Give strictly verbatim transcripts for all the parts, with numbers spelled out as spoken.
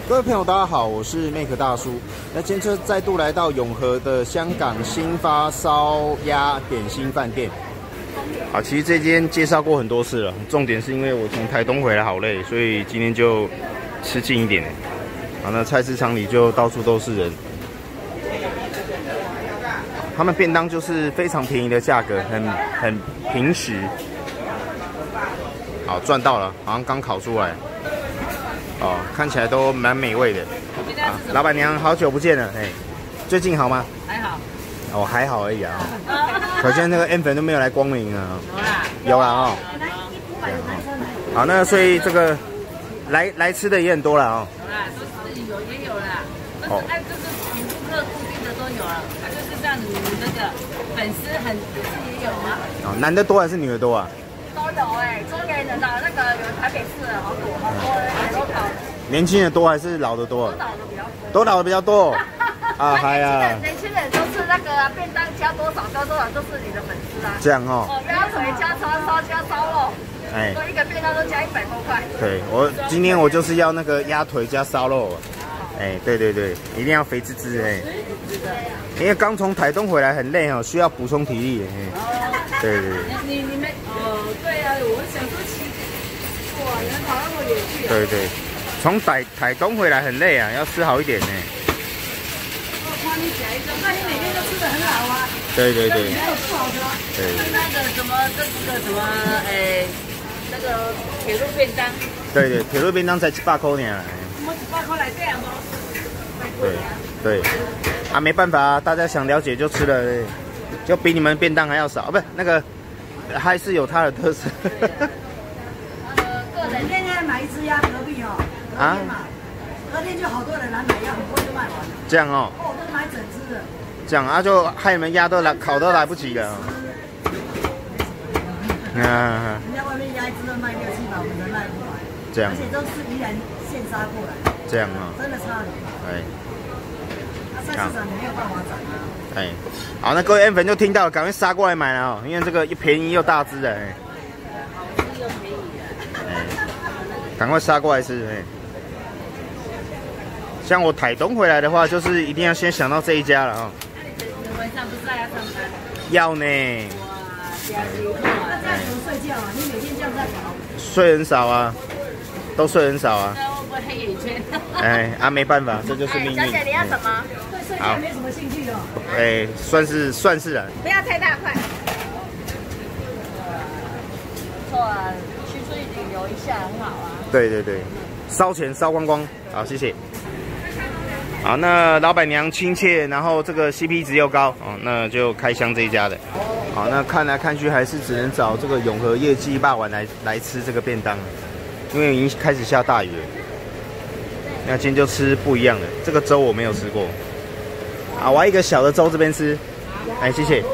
各位朋友，大家好，我是 Make 大叔。那今天再度来到永和的香港新发烧鸭点心饭店。好，其实这间介绍过很多次了，重点是因为我从台东回来好累，所以今天就吃近一点。好，那菜市场里就到处都是人。他们便当就是非常便宜的价格，很很平实。好，赚到了，好像刚烤出来。哦，看起来都蛮美味的。啊，老板娘，好久不见了，哎，最近好吗？ 还好。 哦，还好而已啊。可见那个 M 粉都没有来光临啊。有啦。有啦哦。好，那所以这个来来吃的也很多了哦。 有啦，都是有也有啦。哦。哎，就是请顾客固定的都有了，就是像你那个粉丝很也是也有啊。哦， 男的多还是女的多啊？ 都有哎，中年人的那个有台北市的好多好多人都跑。 年轻的多还是老的多？ 都老的比较多。 都老的比较多。啊，嗨呀！ 年轻人都是那个便当加多少加多少，都是你的粉丝啊。 这样哦。 哦，鸭腿加叉烧加烧肉。哎。一个便当都加一百多块。对， 我今天我就是要那个鸭腿加烧肉。哎，对对对，一定要肥滋滋哎。因为刚从台东回来很累哦，需要补充体力。对对对。 你你们哦，对啊，我想说骑，哇，你们跑那么远去啊？ 对对，从台台东回来很累啊，要吃好一点呢。 我帮你讲一个，那你每天都吃得很好啊。 对对对。 没有不好的。对。那个什么，这个什么，哎，那个铁路便当。 对对，铁路便当才七八块呢。 我七八块来这样吗？ 对对，啊，没办法啊，大家想了解就吃了。就比你们便当还要少，啊、不是那个，还是有它的特色。 个人天天买一只鸭，隔壁哦，啊，隔天就好多人来买鸭，很快就卖完了。 这样哦。 哦，都买整只的。 这样啊，就害你们鸭都来烤都来不及了。 啊。人家外面鸭一只都卖六七百，我们才卖不完。 这样。 而且都是宜兰现杀过来。 这样啊。 真的差很多。哎。菜市场你没有办法涨啊。 哎，好，那各位 M 粉就听到了，赶快杀过来买了哦，因为这个又便宜又大只的，哎， 好吃又便宜哎，赶快杀过来吃，哎。像我台东回来的话，就是一定要先想到这一家了啊。 那你晚上不是还要上班？ 要呢。 哇，家里那这样怎么睡觉啊？你每天这样在跑？ 睡很少啊，都睡很少啊。 那会不会黑眼圈？ 哎啊，没办法，这就是命运。 小姐，你要什么？对睡觉没什么兴趣哦。 哎，算是算是啊。 不要太大块。不错啊，去出去旅游一下很好啊。 对对对，烧钱烧光光。好，谢谢。好，那老板娘亲切，然后这个 C P 值又高哦，那就开箱这一家的。好，那看来看去还是只能找这个永和业绩霸王来来吃这个便当，因为已经开始下大雨了。那今天就吃不一样的，这个粥我没有吃过。啊，我要一个小的粥这边吃。哎，谢谢。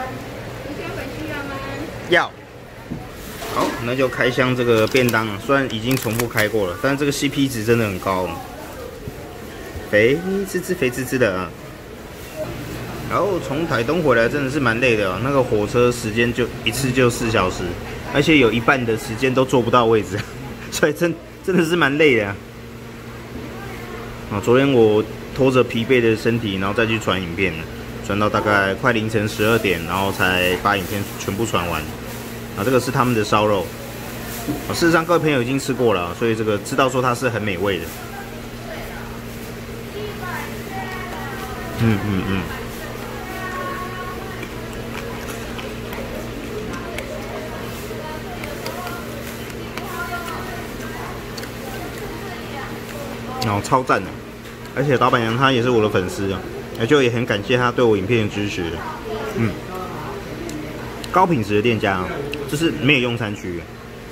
要。好，那就开箱这个便当啊，虽然已经重复开过了，但是这个 C P 值真的很高。肥滋滋，肥滋滋的啊！然后从台东回来真的是蛮累的啊，那个火车时间就一次就四小时，而且有一半的时间都坐不到位置，所以真真的是蛮累的啊！啊，昨天我拖着疲惫的身体，然后再去传影片，传到大概快凌晨十二点，然后才把影片全部传完。啊，这个是他们的烧肉，啊，事实上各位朋友已经吃过了，所以这个知道说它是很美味的。嗯嗯嗯。然后超赞的，而且老板娘她也是我的粉丝啊，也就也很感谢她对我影片的支持。嗯，高品质的店家啊，就是没有用餐区。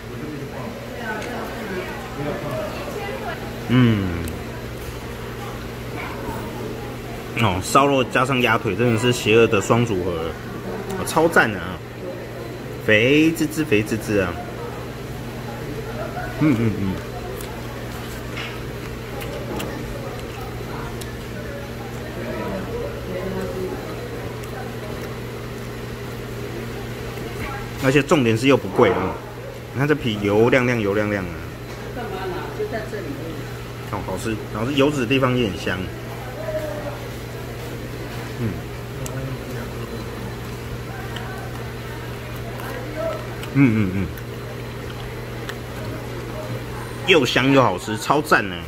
嗯。哦，烧肉加上鸭腿真的是邪恶的双组合，哦，超赞的啊！肥滋滋，肥滋滋啊！嗯嗯嗯。而且重点是又不贵啊！你看这皮油亮亮，油亮亮啊！ 干嘛啦？就在这里。 好好吃，然后是油脂的地方也很香。嗯，嗯嗯嗯，又香又好吃，超赞呢。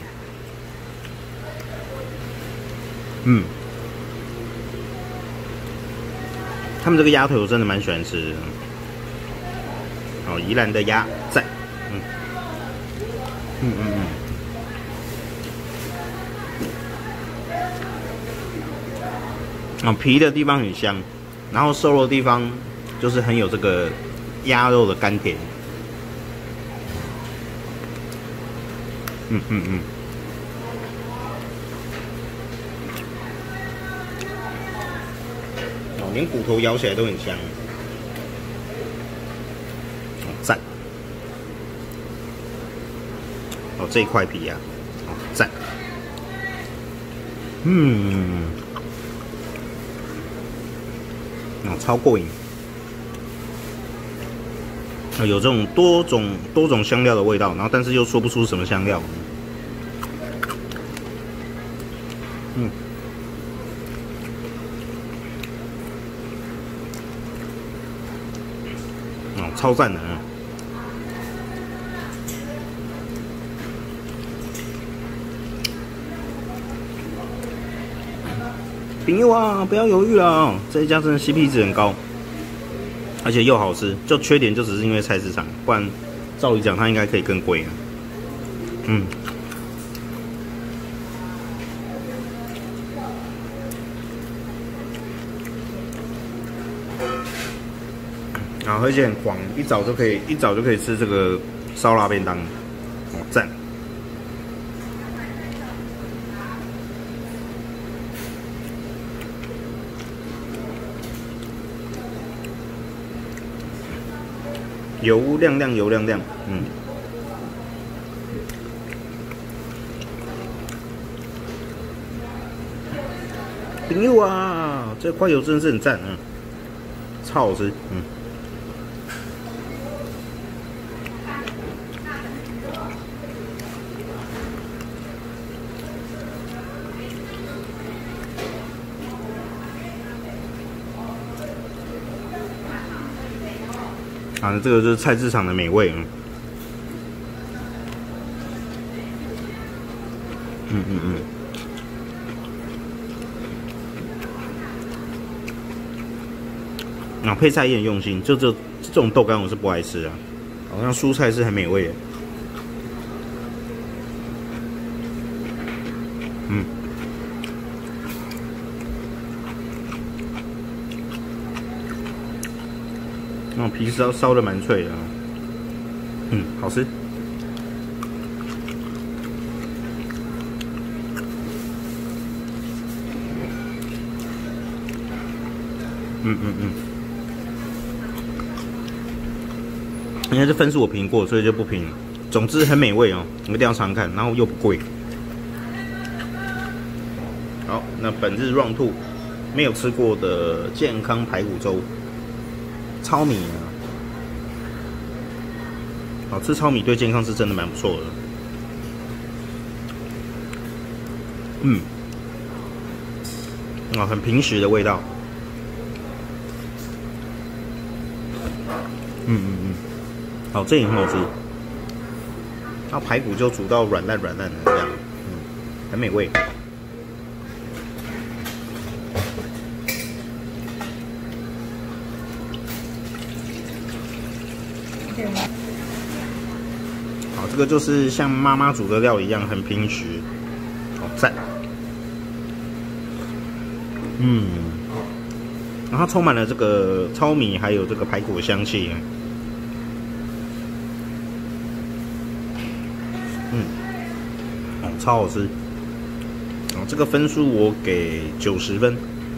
嗯，他们这个鸭腿我真的蛮喜欢吃的。哦，宜兰的鸭赞。嗯，嗯嗯嗯。哦，皮的地方很香，然后瘦肉的地方就是很有这个鸭肉的甘甜。嗯嗯嗯。哦，连骨头咬起来都很香。哦，赞。哦，这一块皮呀、啊，哦，赞。嗯。哦，超过瘾！啊，有这种多种多种香料的味道，然后但是又说不出什么香料。嗯，哦，超赞的啊！朋友啊，不要犹豫了，这一家真的 C P 值很高，而且又好吃。就缺点就只是因为菜市场，不然照理讲它应该可以更贵啊。嗯，啊，而且很狂，一早就可以一早就可以吃这个烧腊便当，哦，赞。油亮亮，油亮亮，嗯。朋友啊，这块油真的是很赞啊，超好吃，嗯。啊，这个就是菜市场的美味，嗯，嗯嗯嗯，啊，配菜也很用心，就这这种豆干我是不爱吃啊，好像蔬菜是很美味的，嗯。那种皮烧烧的蛮脆的，嗯，好吃。嗯嗯嗯。因为这分数我评过，所以就不评了。总之很美味哦，我一定要尝看，然后又不贵。好，那本日 round two 没有吃过的健康排骨粥。糙米啊，好吃糙米对健康是真的蛮不错的。嗯，啊，很平实的味道。嗯嗯嗯，好，这也很好吃。它排骨就煮到软烂软烂的这样，嗯，很美味。好，这个就是像妈妈煮的料一样，很平实，好赞。嗯，然后它充满了这个糙米还有这个排骨的香气。嗯，哦，超好吃。哦，这个分数我给九十分。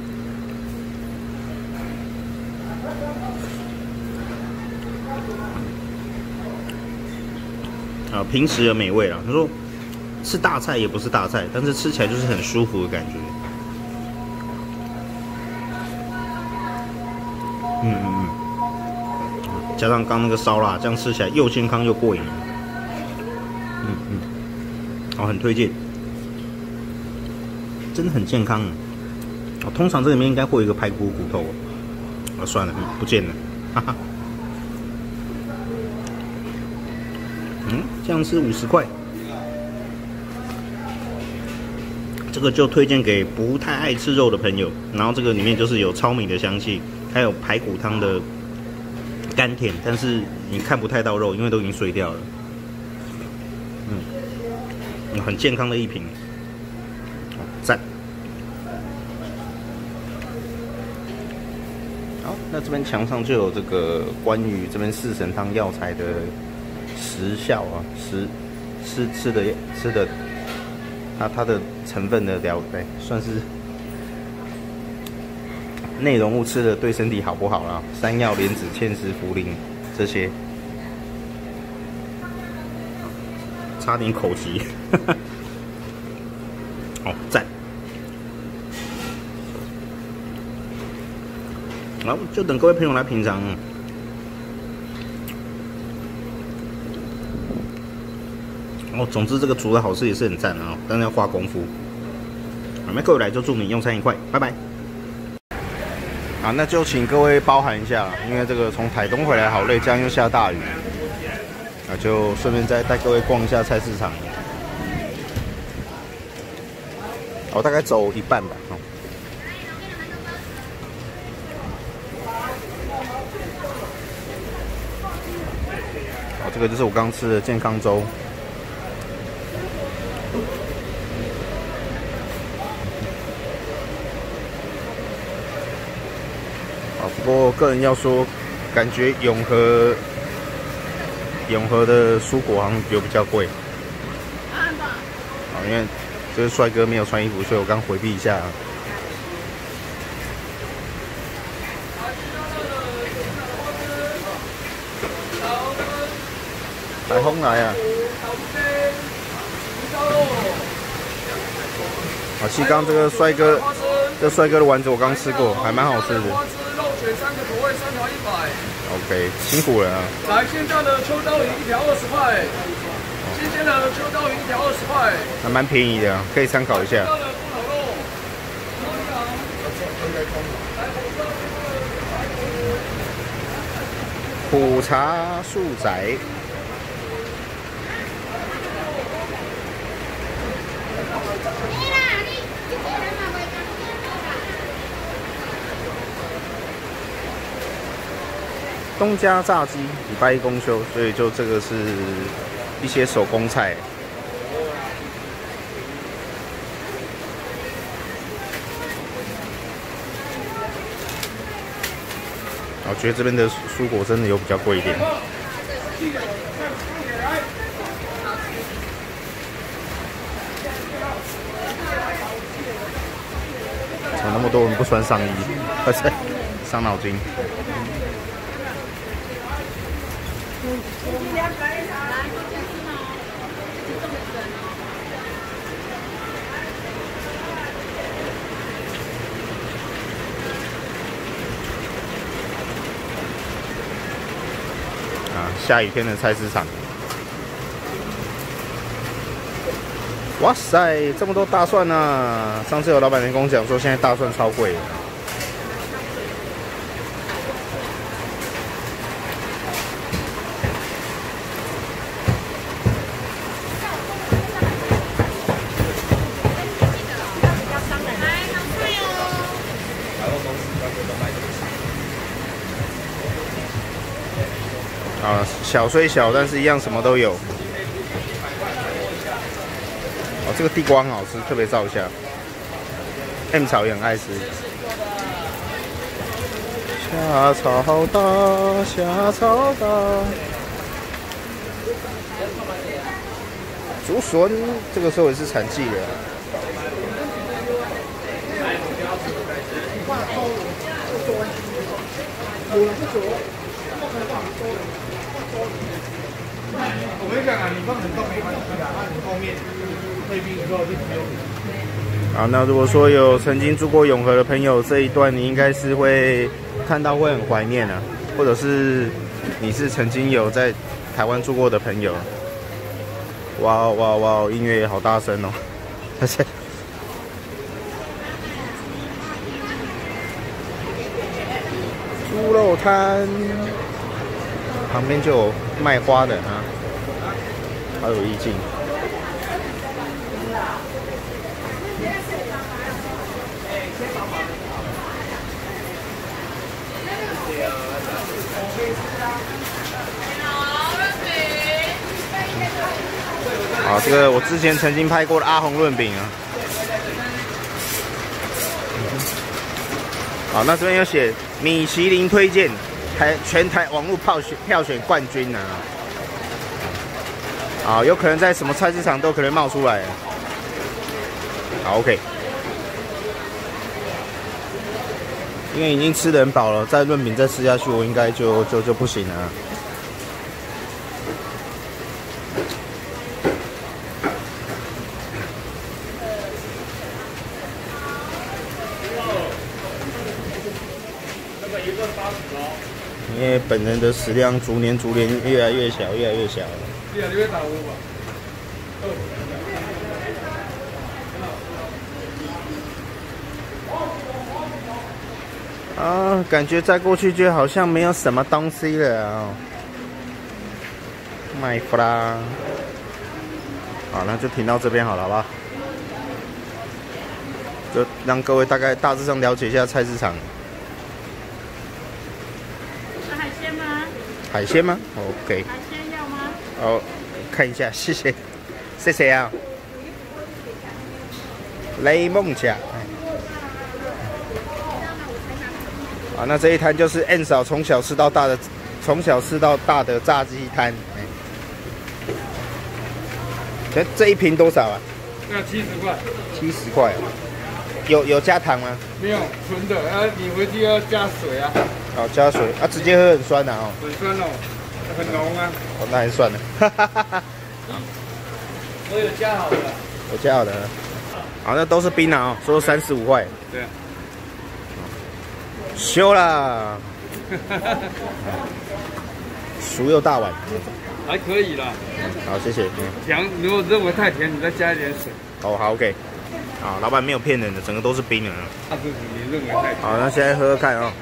啊，平时的美味啦。他说吃大菜也不是大菜，但是吃起来就是很舒服的感觉。嗯嗯嗯，加上刚那个烧腊，这样吃起来又健康又过瘾。嗯嗯， 哦，很推荐，真的很健康。哦，通常这里面应该会有一个排骨骨头，哦，算了，不见了，哈哈。嗯，这样是五十块。这个就推荐给不太爱吃肉的朋友。然后这个里面就是有糙米的香气，还有排骨汤的甘甜，但是你看不太到肉，因为都已经碎掉了。嗯，很健康的一瓶，好赞。好，那这边墙上就有这个关于这边四神汤药材的时效啊，时吃吃的吃的。它它的成分的了解，算是内容物吃的对身体好不好啦？山药、莲子、芡实、茯苓这些，差点口急，哦，赞！好，就等各位朋友来品尝。哦，总之这个煮的好吃也是很赞啊，但是要花功夫。好，那各位来就祝你用餐愉快，拜拜。啊，那就请各位包涵一下，因为这个从台东回来好累，这样又下大雨，啊，就顺便再带各位逛一下菜市场。我大概走一半吧，哦。好，这个就是我刚吃的健康粥。不过个人要说，感觉永和永和的蔬果好像有比较贵。啊，因为这个帅哥没有穿衣服，所以我刚回避一下。台风来啊！啊，其实刚这个帅哥，这帅哥的丸子我刚吃过，还蛮好吃的。 选三个口味，三条一百。 OK， 辛苦了啊！ 来，现在的秋刀鱼一条二十块，新鲜的秋刀鱼一条二十块， 还蛮便宜的，可以参考一下。苦茶素仔。东家炸鸡礼拜一公休，所以就这个是一些手工菜。我觉得这边的蔬果真的有比较贵一点。怎么那么多人不穿上衣？而且伤脑筋。啊，下雨天的菜市场。哇塞，这么多大蒜啊！上次有老板娘跟我讲说，现在大蒜超贵。啊，小虽小，但是一样什么都有。哦，这个地瓜很好吃，特别照一下。M 草也很爱吃。下草大，下草大。竹笋这个时候也是产季的。 我跟你讲啊，你放冷冻没关系的，那你后面退冰之后就不用。 好，那如果说有曾经住过永和的朋友，这一段你应该是会看到会很怀念啊，或者是你是曾经有在台湾住过的朋友， 哇哇哇，音乐也好大声哦！而且，猪肉摊旁边就有卖花的啊，好有意境。啊，这个我之前曾经拍过的阿红润饼啊。好，那这边有写米其林推荐台全台网络票选票选冠军啊。啊，有可能在什么菜市场都可能冒出来。好 ，OK。因为已经吃得很饱了，再润饼再吃下去，我应该就就就不行了。因为本人的食量逐年逐年越来越小，越来越小了。越来越打我吧。啊，感觉再过去就好像没有什么东西了啊、哦。卖不啦。好，那就停到这边好了，好不好？就让各位大概大致上了解一下菜市场。 是海鲜吗？ 海鲜吗 ？OK。 海鲜要吗？ 哦，看一下，谢谢，谢谢啊。雷梦甲。啊，那这一摊就是 N 嫂从小吃到大的，从小吃到大的炸鸡摊。这这一瓶多少啊？ 那七十块。 七十块。有有加糖吗？ 没有，纯的。啊，你回去要加水啊。 哦，加水啊，直接喝很酸的、啊、哦。 很酸哦，很浓啊。 哦，那还算了。哈哈哈哈。 我有加好的。 有加好的。好，那都是冰啊、哦，说三十五块。 对。 修啦。熟肉大碗。 还可以啦。 好，谢谢。 甜，如果认为太甜，你再加一点水。 哦，好 ，OK。好，老板没有骗人的，整个都是冰的。 那是你认为太甜。 好，那现在喝喝看啊、哦。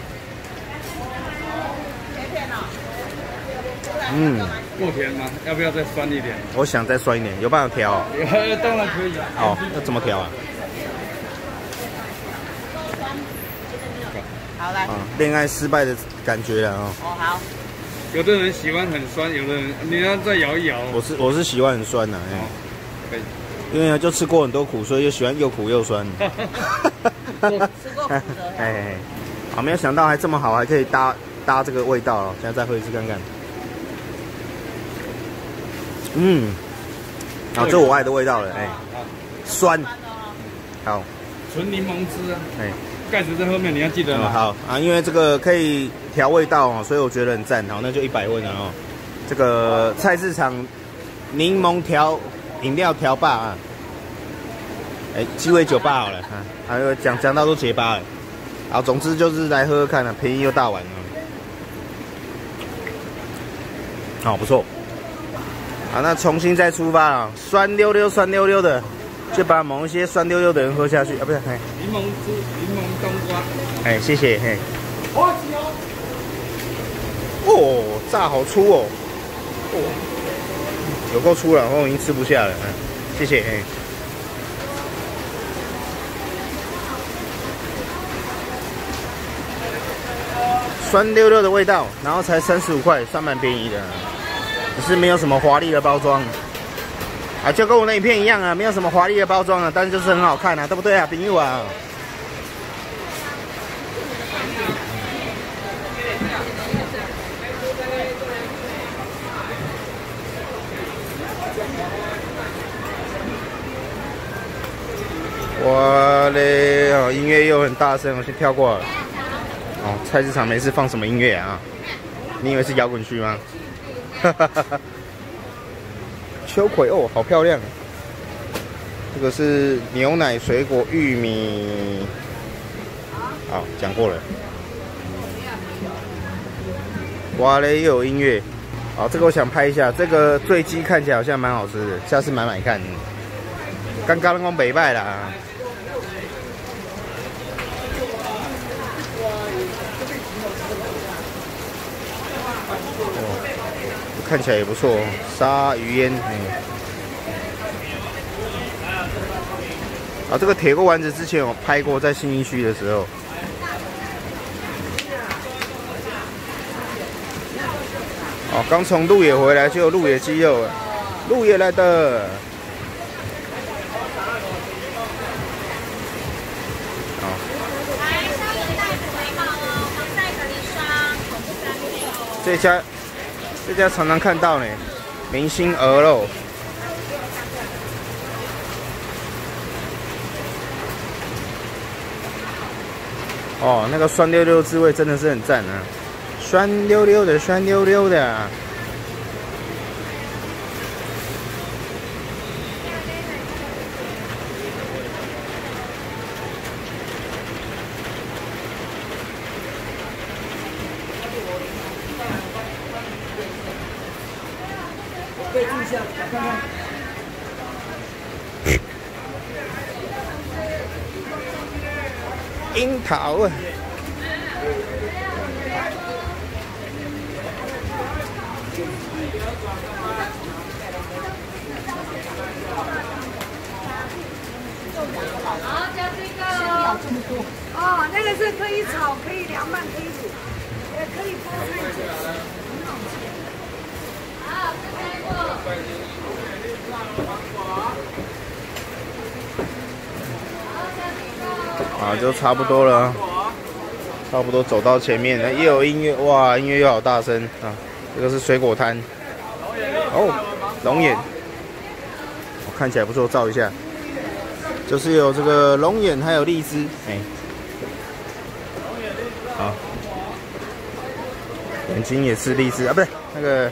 嗯。 够甜吗？要不要再酸一点？ 我想再酸一点，有办法调、哦？ 当然可以啊。 哦，那怎么调啊？ 好来。啊， 恋爱失败的感觉了哦。 哦，好。 有的人喜欢很酸，有的人你要再摇一摇。 我是我是喜欢很酸的、哎。 哦，可以。 因为呢，就吃过很多苦，所以就喜欢又苦又酸。 吃过苦的。 哎哎，好，没有想到还这么好，还可以搭搭这个味道哦。现在再喝一次看看。嗯，啊，这我爱的味道了，哎，酸。好。 纯柠檬汁啊。 哎。 盖子在后面，你要记得。 嗯，好啊，因为这个可以调味道哦，所以我觉得很赞。好，那就一百问了哦。这个菜市场柠檬调饮料调吧啊，哎，鸡尾酒吧好了啊，还有讲讲到都结巴了。好，总之就是来喝喝看啊，便宜又大碗啊。好，不错。好，那重新再出发啊，酸溜溜酸溜溜的。就把某一些酸溜溜的人喝下去啊，不是，哎， 柠檬汁、柠檬冬瓜， 哎，谢谢，嘿。哦，炸好粗哦，哦，有够粗了，我已经吃不下了，嗯，谢谢，嘿。酸溜溜的味道，然后才三十五块，算蛮便宜的，只是没有什么华丽的包装。啊，就跟我那影片一样啊，没有什么华丽的包装啊，但是就是很好看啊，对不对啊，朋友啊？哇嘞，哦，音乐又很大声，我先跳过了。哦，菜市场没事放什么音乐啊？你以为是摇滚区吗？哈哈哈哈。秋葵哦，好漂亮！这个是牛奶、水果、玉米。好，讲过了。哇嘞，又有音乐。 好，这个我想拍一下，这个醉鸡看起来好像蛮好吃的，下次买买看。刚刚讲袂歹啦。哦，看起来也不错，鲨鱼烟。嗯。啊，这个铁锅丸子之前有拍过，在信义区的时候。哦，刚从鹿野回来，就有鹿野鸡肉了，鹿野来的。好。来，上一袋子回报哦，防晒隔离霜，恐怖三六。这家，这家常常看到呢，明星鹅肉。哦，那个酸溜溜滋味真的是很赞啊！酸溜溜的，酸溜溜的、啊。 可以注一下，看看。 樱桃啊！ 好，加这个哦。这么多哦，那个是可以炒，可以凉拌，可以煮，也可以菠菜煮，很好吃。好，这开过。 啊，就差不多了，差不多走到前面了，也有音乐，哇，音乐又好大声啊！这个是水果摊，哦，龙眼，我看起来不错，照一下，就是有这个龙眼，还有荔枝，哎，好，眼睛也是荔枝啊，不对，那个。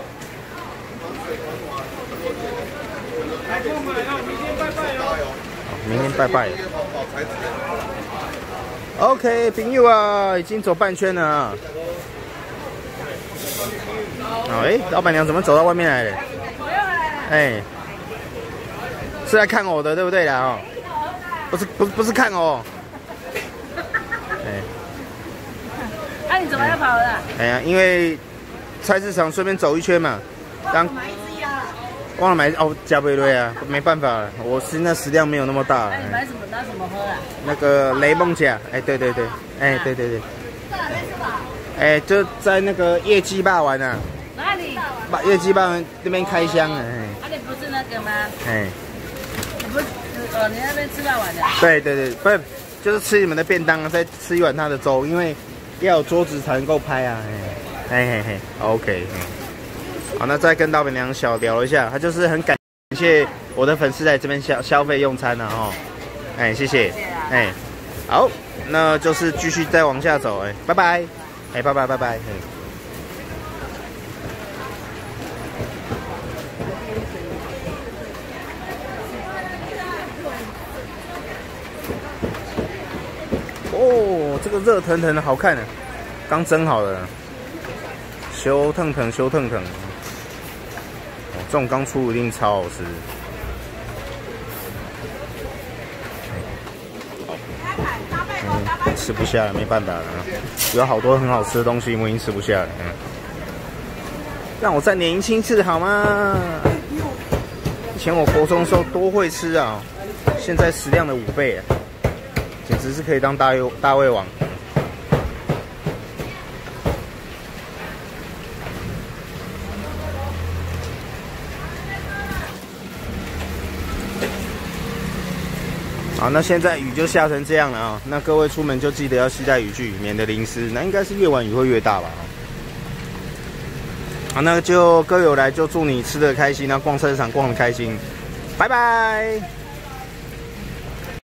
来购买哦，明天拜拜哦。 明天拜拜。OK， 朋友啊，已经走半圈了啊。好，哎，老板娘怎么走到外面来了？哎，是来看我的，对不对啦？哦，不是，不是，不是看我。哎， 那你怎么要跑的？ 哎呀，因为菜市场顺便走一圈嘛。刚忘了买哦，加倍瑞啊，没办法了，我现在食量没有那么大。 那你买什么？拿什么喝啊？ 那个雷梦甲，哎，对对对，哎，对对对。在哪边吃吧？哎，就在那个业绩霸王啊。 哪里？ 把业绩霸王那边开箱啊，哎。 啊，你不是那个吗？ 哎。 你不是哦，你那边吃霸王的？ 对对对，不是，就是吃你们的便当，再吃一碗他的粥，因为要有桌子才能够拍啊，哎，嘿嘿嘿 ，OK， 嗯。好，那再跟老板娘小聊一下，她就是很感谢我的粉丝来这边消消费用餐了哦，哎，谢谢，哎，好，那就是继续再往下走，哎，拜拜，哎，拜拜拜拜，嗯。哦，这个热腾腾的好看啊，刚蒸好的，修腾腾修腾腾。这种刚出一定超好吃。嗯，吃不下了，没办法了。有好多很好吃的东西，我已经吃不下了。嗯，让我再年轻一次好吗？以前我国中的时候多会吃啊，现在食量的五倍啊，简直是可以当大胃大胃王。好，那现在雨就下成这样了啊！那各位出门就记得要携带雨具，免得淋湿。那应该是越晚雨会越大吧？好，那就各位有来就祝你吃得开心，那逛车场逛得开心，拜拜。